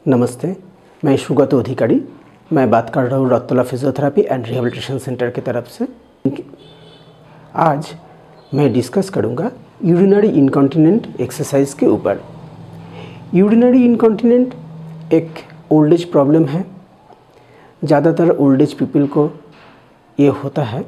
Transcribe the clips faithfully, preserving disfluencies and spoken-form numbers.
नमस्ते, मैं सुगत अधिकारी। मैं बात कर रहा हूँ Rautela physiotherapy and rehabilitation centre की तरफ से। आज मैं डिस्कस करूँगा यूरिनरी इनकॉन्टिनेंट एक्सरसाइज के ऊपर। यूरिनरी इनकॉन्टिनेंट एक ओल्ड एज प्रॉब्लम है। ज़्यादातर ओल्ड एज पीपल को ये होता है।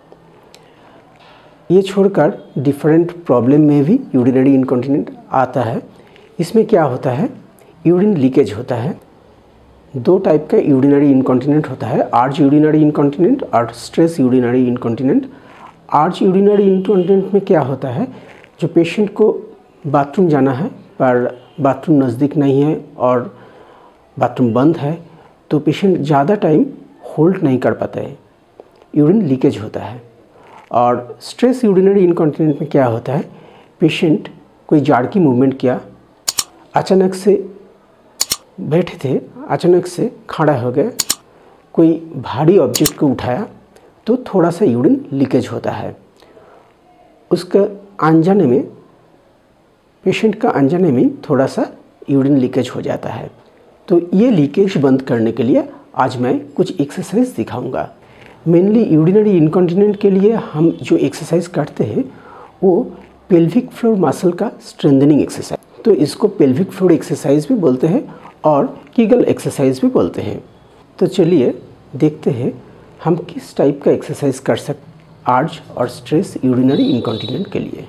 ये छोड़कर डिफरेंट प्रॉब्लम में भी यूरिनरी इनकॉन्टिनेंट आता है। इसमें क्या होता है, यूरिन लीकेज होता है। दो टाइप का यूरिनरी इनकॉन्टिनेंट होता है, आर्च यूरिनरी इनकॉन्टिनेंट और stress urinary incontinent. Urge urinary incontinent में क्या होता है, जो पेशेंट को बाथरूम जाना है पर बाथरूम नज़दीक नहीं है और बाथरूम बंद है, तो पेशेंट ज़्यादा टाइम होल्ड नहीं कर पाता है, यूरिन लीकेज होता है। और स्ट्रेस यूरिनरी इनकॉन्टिनेंट में क्या होता है, पेशेंट कोई जाड़ की मूवमेंट किया, अचानक से बैठे थे, अचानक से खड़ा हो गए, कोई भारी ऑब्जेक्ट को उठाया तो थोड़ा सा यूरिन लीकेज होता है। उसका अनजाने में, पेशेंट का अनजाने में थोड़ा सा यूरिन लीकेज हो जाता है। तो ये लीकेज बंद करने के लिए आज मैं कुछ एक्सरसाइज दिखाऊंगा। मेनली यूरिनरी इनकॉन्टिनेंट के लिए हम जो एक्सरसाइज करते हैं वो पेल्विक फ्लोर मसल का स्ट्रेंथनिंग एक्सरसाइज, तो इसको पेल्विक फ्लोर एक्सरसाइज भी बोलते हैं और कीगल एक्सरसाइज भी बोलते हैं। तो चलिए देखते हैं हम किस टाइप का एक्सरसाइज कर सकते आर्च और स्ट्रेस यूरिनरी इनकॉन्टिनेंट के लिए।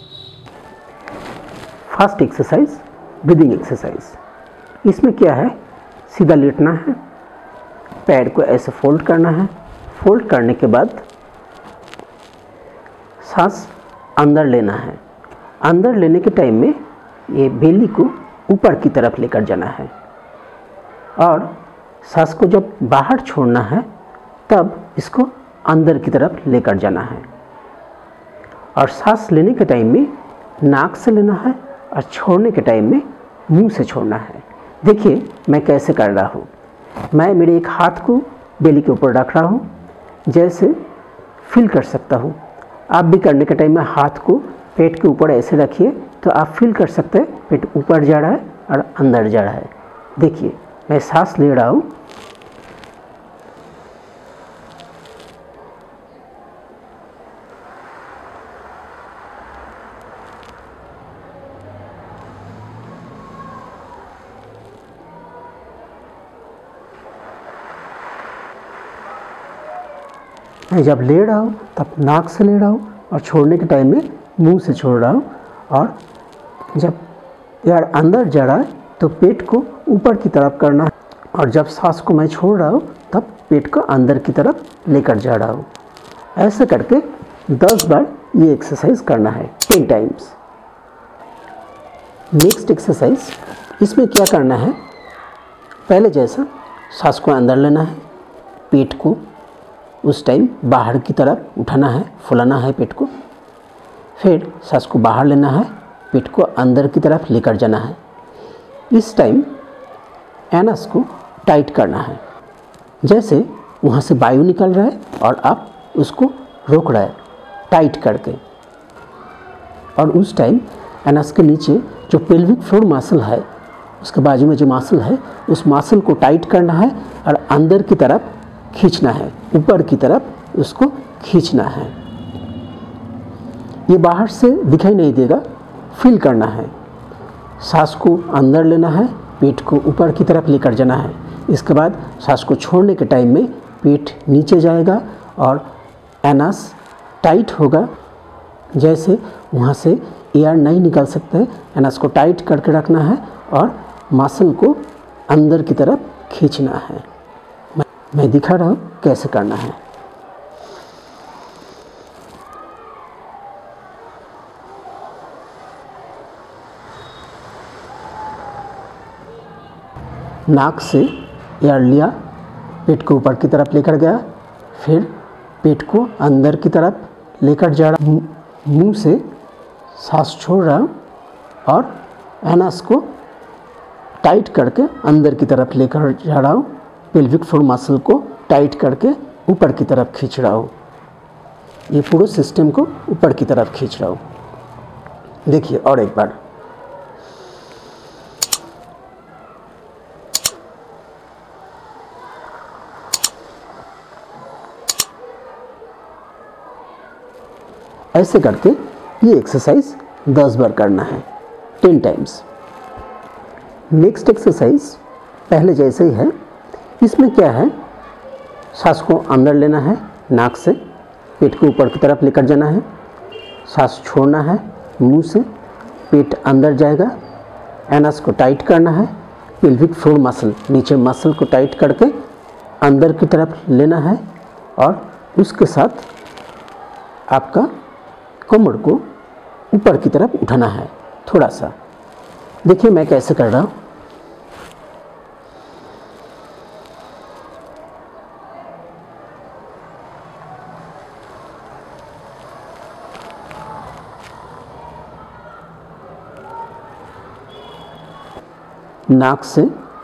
First exercise, breathing exercise. इसमें क्या है, सीधा लेटना है, पैर को ऐसे फोल्ड करना है। फोल्ड करने के बाद सांस अंदर लेना है। अंदर लेने के टाइम में ये बेली को ऊपर की तरफ लेकर जाना है और सांस को जब बाहर छोड़ना है तब इसको अंदर की तरफ लेकर जाना है। और सांस लेने के टाइम में नाक से लेना है और छोड़ने के टाइम में मुंह से छोड़ना है। देखिए मैं कैसे कर रहा हूँ। मैं मेरे एक हाथ को बेली के ऊपर रख रहा हूँ, जैसे फील कर सकता हूँ। आप भी करने के टाइम में हाथ को पेट के ऊपर ऐसे रखिए तो आप फील कर सकते हैं पेट ऊपर जा रहा है और अंदर जा रहा है। देखिए मैं सांस ले रहा हूँ, मैं जब ले रहा हूँ तब नाक से ले रहा हूँ और छोड़ने के टाइम में मुंह से छोड़ रहा हूँ। और जब एयर अंदर जा रहा है तो पेट को ऊपर की तरफ करना है और जब सांस को मैं छोड़ रहा हूँ तब पेट को अंदर की तरफ लेकर जा रहा हूँ। ऐसे करके दस बार ये एक्सरसाइज करना है, टेन टाइम्स। नेक्स्ट एक्सरसाइज, इसमें क्या करना है, पहले जैसा सांस को अंदर लेना है, पेट को उस टाइम बाहर की तरफ उठाना है, फुलाना है पेट को। फिर सांस को बाहर लेना है, पेट को अंदर की तरफ लेकर जाना है। इस टाइम एनस को टाइट करना है, जैसे वहाँ से वायु निकल रहा है और आप उसको रोक रहा है टाइट करके। और उस टाइम एनस के नीचे जो पेल्विक फ्लोर मसल है, उसके बाजू में जो मसल है, उस मसल को टाइट करना है और अंदर की तरफ खींचना है, ऊपर की तरफ उसको खींचना है। ये बाहर से दिखाई नहीं देगा, फील करना है। सांस को अंदर लेना है, पेट को ऊपर की तरफ लेकर जाना है। इसके बाद सांस को छोड़ने के टाइम में पेट नीचे जाएगा और एनस टाइट होगा, जैसे वहाँ से एयर नहीं निकल सकते। एनस को टाइट करके रखना है और मसल को अंदर की तरफ खींचना है। मैं, मैं दिखा रहा हूँ कैसे करना है। नाक से एयर लिया, पेट को ऊपर की तरफ लेकर गया, फिर पेट को अंदर की तरफ लेकर जा रहा हूँ, मुँह से सांस छोड़ रहा हूँ और एनस को टाइट करके अंदर की तरफ लेकर जा रहा हूँ। पेल्विक फ्लोर मसल को टाइट करके ऊपर की तरफ खींच रहा हूँ। ये पूरे सिस्टम को ऊपर की तरफ खींच रहा हूँ। देखिए और एक बार। ऐसे करके ये एक्सरसाइज दस बार करना है, टेन टाइम्स। नेक्स्ट एक्सरसाइज पहले जैसे ही है। इसमें क्या है, सांस को अंदर लेना है नाक से, पेट को ऊपर की तरफ लेकर जाना है, सांस छोड़ना है मुंह से, पेट अंदर जाएगा, एनस को टाइट करना है, पेल्विक फ्लोर मसल नीचे मसल को टाइट करके अंदर की तरफ लेना है और उसके साथ आपका कमर को ऊपर की तरफ उठाना है थोड़ा सा। देखिए मैं कैसे कर रहा हूँ। नाक से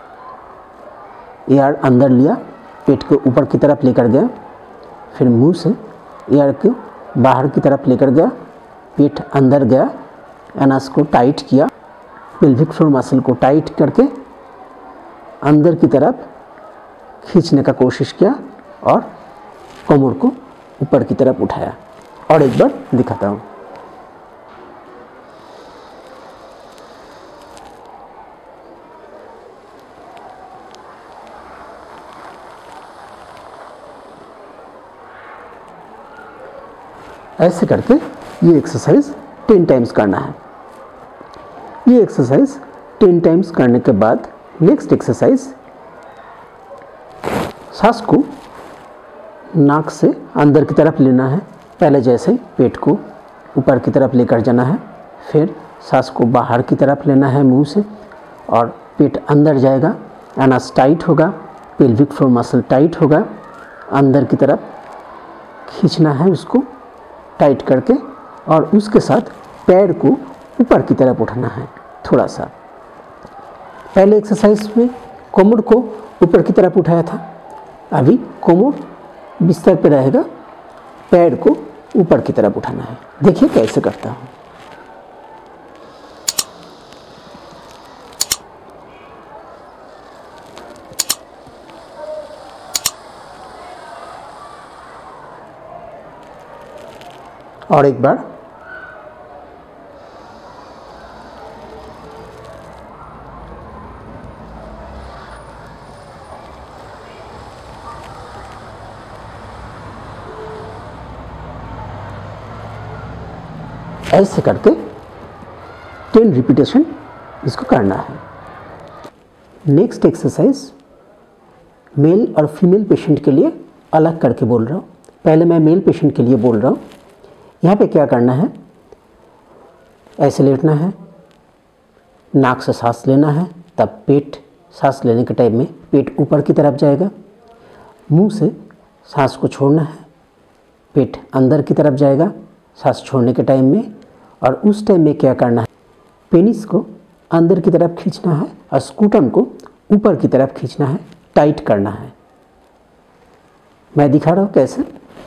एयर अंदर लिया, पेट को ऊपर की तरफ लेकर गया, फिर मुंह से एयर को बाहर की तरफ लेकर गया, पेट अंदर गया, एनस को टाइट किया, पेल्विक फ्लोर मसल को टाइट करके अंदर की तरफ खींचने का कोशिश किया और कमर को ऊपर की तरफ उठाया। और एक बार दिखाता हूँ। ऐसे करके ये एक्सरसाइज टेन टाइम्स करना है। ये एक्सरसाइज टेन टाइम्स करने के बाद नेक्स्ट एक्सरसाइज, सांस को नाक से अंदर की तरफ लेना है, पहले जैसे पेट को ऊपर की तरफ लेकर जाना है, फिर सांस को बाहर की तरफ लेना है मुंह से और पेट अंदर जाएगा, एनस टाइट होगा, पेल्विक फ्लोर मसल टाइट होगा, अंदर की तरफ खींचना है उसको टाइट करके और उसके साथ पैर को ऊपर की तरफ उठाना है थोड़ा सा। पहले एक्सरसाइज में कमर को ऊपर की तरफ उठाया था, अभी कमर बिस्तर पे रहेगा, पैर को ऊपर की तरफ उठाना है। देखिए कैसे करता हूँ। और एक बार। ऐसे करके टेन रिपीटेशन इसको करना है। नेक्स्ट एक्सरसाइज मेल और फीमेल पेशेंट के लिए अलग करके बोल रहा हूँ। पहले मैं मेल पेशेंट के लिए बोल रहा हूँ। यहाँ पे क्या करना है, ऐसे लेटना है, नाक से सांस लेना है, तब पेट सांस लेने के टाइम में पेट ऊपर की तरफ जाएगा, मुंह से सांस को छोड़ना है, पेट अंदर की तरफ जाएगा सांस छोड़ने के टाइम में। और उस टाइम में क्या करना है, पेनिस को अंदर की तरफ खींचना है और स्कूटम को ऊपर की तरफ खींचना है, टाइट करना है। मैं दिखा रहा हूँ कैसे।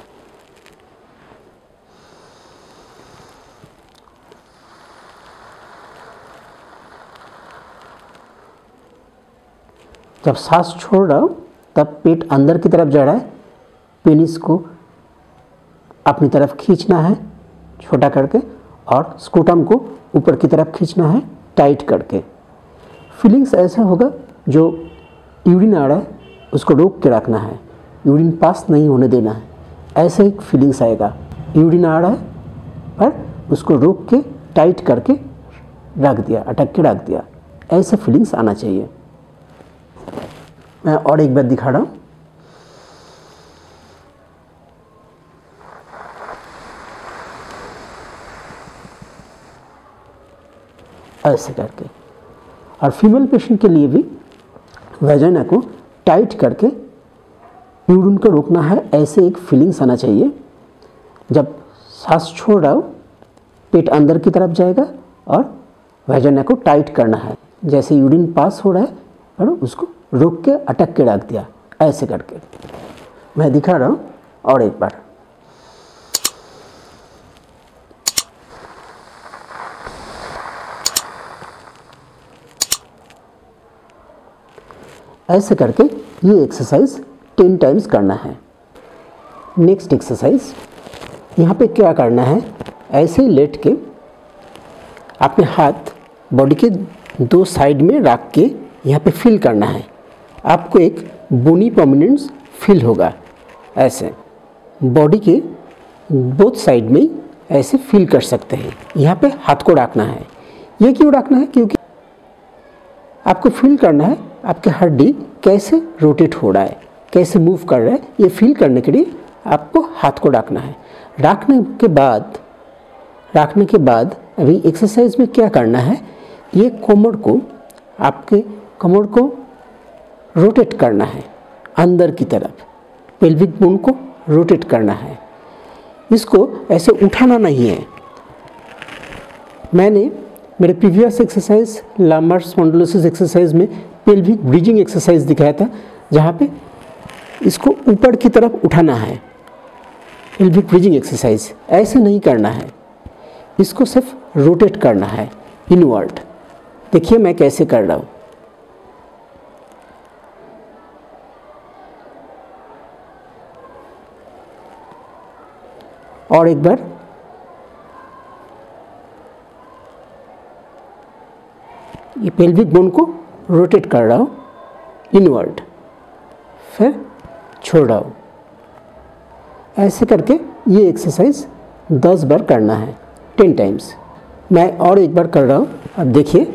जब सांस छोड़ रहा हूँ तब पेट अंदर की तरफ जा रहा है, पेनिस को अपनी तरफ खींचना है छोटा करके और स्कूटम को ऊपर की तरफ खींचना है टाइट करके। फीलिंग्स ऐसा होगा, जो यूरिन आ रहा है उसको रोक के रखना है, यूरिन पास नहीं होने देना है। ऐसे एक फीलिंग्स आएगा, यूरिन आ रहा है पर उसको रोक के टाइट करके रख दिया, अटक के रख दिया, ऐसे फीलिंग्स आना चाहिए। मैं और एक बार दिखा रहा हूँ। ऐसे करके। और फीमेल पेशेंट के लिए भी वेजाइना को टाइट करके यूरिन को रोकना है, ऐसे एक फीलिंग्स आना चाहिए। जब सांस छोड़ रहा हो पेट अंदर की तरफ जाएगा और वेजाइना को टाइट करना है, जैसे यूरिन पास हो रहा है और उसको रोक के अटक के रख दिया, ऐसे करके। मैं दिखा रहा हूँ और एक बार। ऐसे करके ये एक्सरसाइज टेन टाइम्स करना है। नेक्स्ट एक्सरसाइज, यहाँ पे क्या करना है, ऐसे ही लेट के अपने हाथ बॉडी के दो साइड में रख के यहाँ पे फील करना है। आपको एक बोनी प्रोमिनेंस फील होगा। ऐसे बॉडी के बोथ साइड में ऐसे फील कर सकते हैं। यहाँ पे हाथ को रखना है। ये क्यों रखना है? क्योंकि आपको फील करना है आपके हड्डी कैसे रोटेट हो रहा है, कैसे मूव कर रहा है। ये फील करने के लिए आपको हाथ को रखना है। रखने के बाद रखने के बाद अभी एक्सरसाइज में क्या करना है, ये कमर को आपके कमर को रोटेट करना है अंदर की तरफ, पेल्विक बोन को रोटेट करना है। इसको ऐसे उठाना नहीं है। मैंने मेरे previous exercise lumbar spondylosis exercise में पेल्विक ब्रिजिंग एक्सरसाइज दिखाया था, जहाँ पे इसको ऊपर की तरफ उठाना है। पेल्विक ब्रिजिंग एक्सरसाइज ऐसे नहीं करना है, इसको सिर्फ रोटेट करना है इनवर्ड। देखिए मैं कैसे कर रहा हूँ। और एक बार ये पेल्विक बोन को रोटेट कर रहा हूँ इनवर्ड, फिर छोड़ रहा हूँ। ऐसे करके ये एक्सरसाइज दस बार करना है, टेन टाइम्स। मैं और एक बार कर रहा हूँ। अब देखिए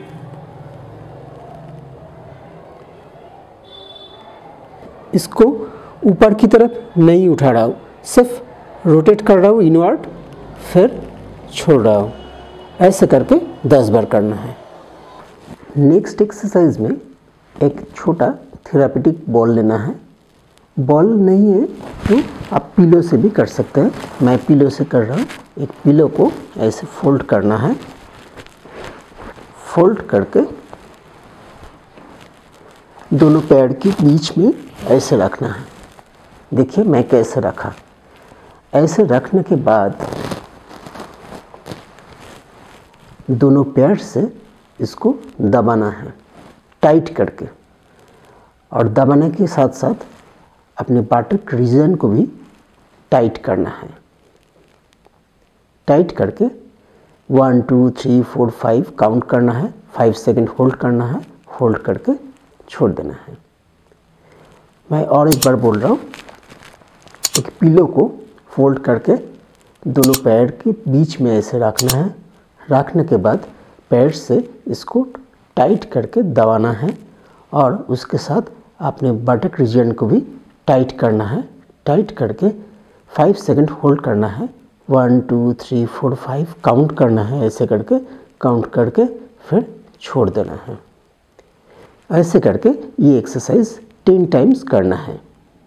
इसको ऊपर की तरफ नहीं उठा रहा हूँ, सिर्फ रोटेट कर रहा हूँ इनवर्ड, फिर छोड़ रहा हूँ। ऐसे करके दस बार करना है। नेक्स्ट एक्सरसाइज में एक छोटा थेरापेटिक बॉल लेना है। बॉल नहीं है तो आप पिलो से भी कर सकते हैं। मैं पिलो से कर रहा हूँ। एक पिलो को ऐसे फोल्ड करना है। फोल्ड करके दोनों पैर के बीच में ऐसे रखना है। देखिए मैं कैसे रखा। ऐसे रखने के बाद दोनों पैर से इसको दबाना है टाइट करके, और दबाने के साथ साथ अपने बाटक रीजन को भी टाइट करना है। टाइट करके one two three four five count करना है। फाइव सेकेंड होल्ड करना है। होल्ड करके छोड़ देना है। मैं और एक बार बोल रहा हूँ। एक पिलो को फोल्ड करके दोनों पैर के बीच में ऐसे रखना है। रखने के बाद पैर से इसको टाइट करके दबाना है, और उसके साथ अपने बटक रीजन को भी टाइट करना है। टाइट करके फाइव सेकंड होल्ड करना है। One two three four five count करना है। ऐसे करके काउंट करके फिर छोड़ देना है। ऐसे करके ये एक्सरसाइज टेन टाइम्स करना है।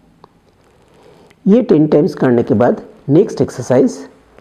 ये टेन टाइम्स करने के बाद नेक्स्ट एक्सरसाइज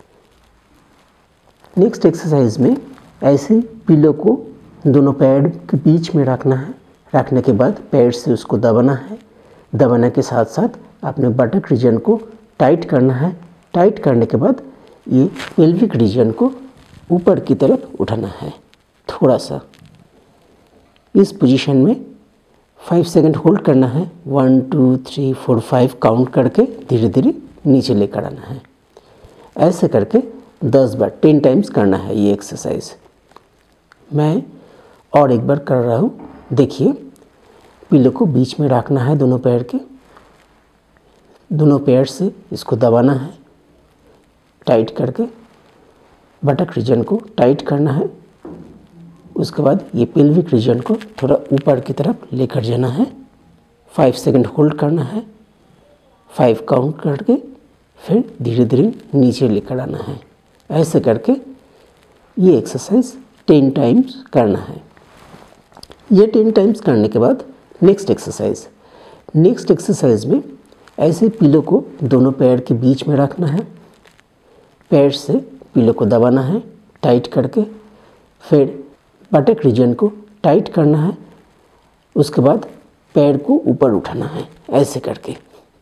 नेक्स्ट एक्सरसाइज में ऐसे पिलो को दोनों पैर के बीच में रखना है। रखने के बाद पैर से उसको दबाना है। दबाने के साथ साथ अपने बटक रीजन को टाइट करना है। टाइट करने के बाद ये पेल्विक रीजन को ऊपर की तरफ उठाना है थोड़ा सा। इस पोजीशन में फाइव सेकंड होल्ड करना है। One two three four five count करके धीरे धीरे नीचे लेकर आना है। ऐसे करके दस बार टेन टाइम्स करना है ये एक्सरसाइज। मैं और एक बार कर रहा हूँ। देखिए पिलो को बीच में रखना है दोनों पैर के। दोनों पैर से इसको दबाना है टाइट करके। बटक रीजन को टाइट करना है। उसके बाद ये पेल्विक रीजन को थोड़ा ऊपर की तरफ लेकर जाना है। फाइव सेकंड होल्ड करना है। फाइव काउंट करके फिर धीरे धीरे नीचे लेकर आना है। ऐसे करके ये एक्सरसाइज टेन टाइम्स करना है। ये टेन टाइम्स करने के बाद नेक्स्ट एक्सरसाइज नेक्स्ट एक्सरसाइज में ऐसे पिलो को दोनों पैर के बीच में रखना है। पैर से पिलो को दबाना है टाइट करके। फिर बटक रीजन को टाइट करना है। उसके बाद पैर को ऊपर उठाना है ऐसे करके।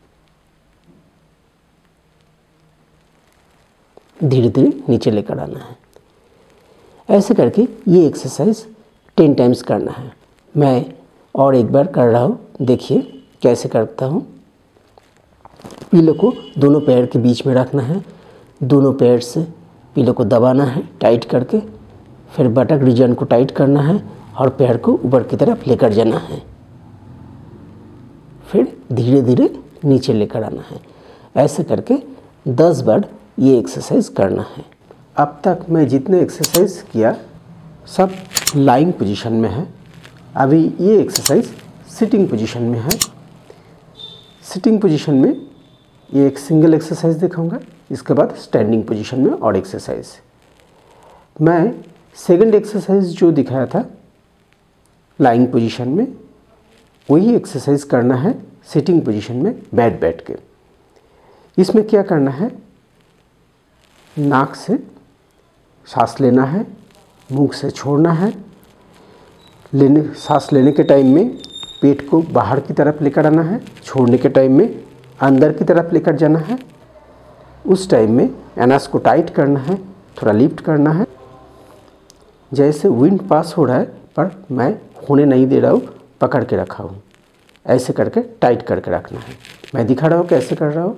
धीरे धीरे नीचे लेकर आना है। ऐसे करके ये एक्सरसाइज टेन टाइम्स करना है। मैं और एक बार कर रहा हूँ। देखिए कैसे करता हूँ। पिलो को दोनों पैर के बीच में रखना है। दोनों पैर से पिलो को दबाना है टाइट करके, फिर बटक रीजन को टाइट करना है और पैर को ऊपर की तरफ लेकर जाना है, फिर धीरे धीरे नीचे लेकर आना है। ऐसे करके दस बार ये एक्सरसाइज करना है। अब तक मैं जितने एक्सरसाइज किया सब लाइंग पोजीशन में है। अभी ये एक्सरसाइज सिटिंग पोजीशन में है। सिटिंग पोजीशन में ये एक सिंगल एक्सरसाइज दिखाऊंगा, इसके बाद स्टैंडिंग पोजीशन में और एक्सरसाइज। मैं सेकंड एक्सरसाइज जो दिखाया था लाइंग पोजीशन में, वही एक्सरसाइज करना है सिटिंग पोजीशन में बैठ बैठ के। इसमें क्या करना है, नाक से सांस लेना है, मुंह से छोड़ना है। लेने सांस लेने के टाइम में पेट को बाहर की तरफ लेकर आना है, छोड़ने के टाइम में अंदर की तरफ लेकर जाना है। उस टाइम में एनस को टाइट करना है, थोड़ा लिफ्ट करना है। जैसे विंड पास हो रहा है पर मैं होने नहीं दे रहा हूँ, पकड़ के रखा हूँ। ऐसे करके टाइट करके रखना है। मैं दिखा रहा हूँ कैसे कर रहा हूँ।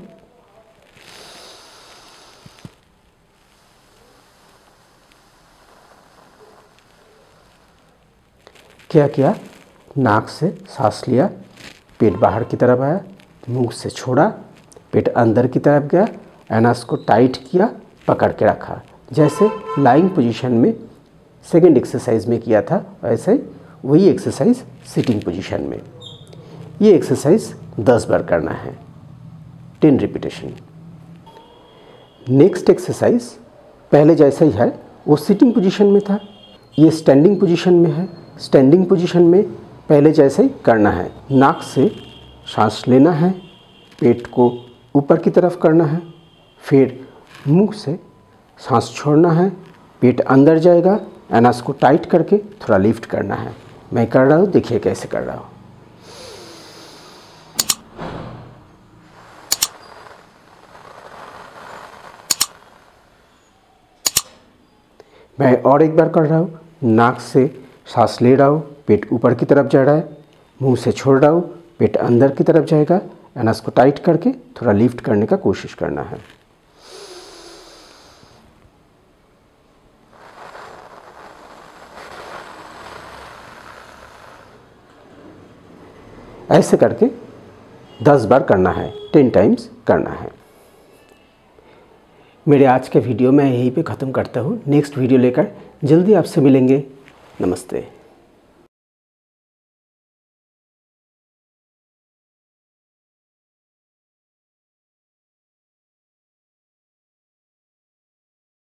क्या किया, नाक से सांस लिया, पेट बाहर की तरफ आया, मुंह से छोड़ा, पेट अंदर की तरफ गया, एनस को टाइट किया, पकड़ के रखा। जैसे लाइंग पोजीशन में सेकंड एक्सरसाइज में किया था, वैसे वही एक्सरसाइज सिटिंग पोजीशन में। ये एक्सरसाइज दस बार करना है, टेन रिपीटेशन। नेक्स्ट एक्सरसाइज पहले जैसा ही है, वो सिटिंग पोजीशन में था, ये स्टैंडिंग पोजीशन में है। स्टैंडिंग पोजीशन में पहले जैसे ही करना है। नाक से सांस लेना है, पेट को ऊपर की तरफ करना है, फिर मुंह से सांस छोड़ना है, पेट अंदर जाएगा, एनस को टाइट करके थोड़ा लिफ्ट करना है। मैं कर रहा हूँ, देखिए कैसे कर रहा हूँ। मैं और एक बार कर रहा हूँ। नाक से सांस ले रहा हूँ, पेट ऊपर की तरफ जा रहा है, मुंह से छोड़ रहा हूँ, पेट अंदर की तरफ जाएगा, एनस को टाइट करके थोड़ा लिफ्ट करने का कोशिश करना है। ऐसे करके दस बार करना है, टेन टाइम्स करना है। मेरे आज के वीडियो मैं यहीं पे ख़त्म करता हूँ। नेक्स्ट वीडियो लेकर जल्दी आपसे मिलेंगे। नमस्ते।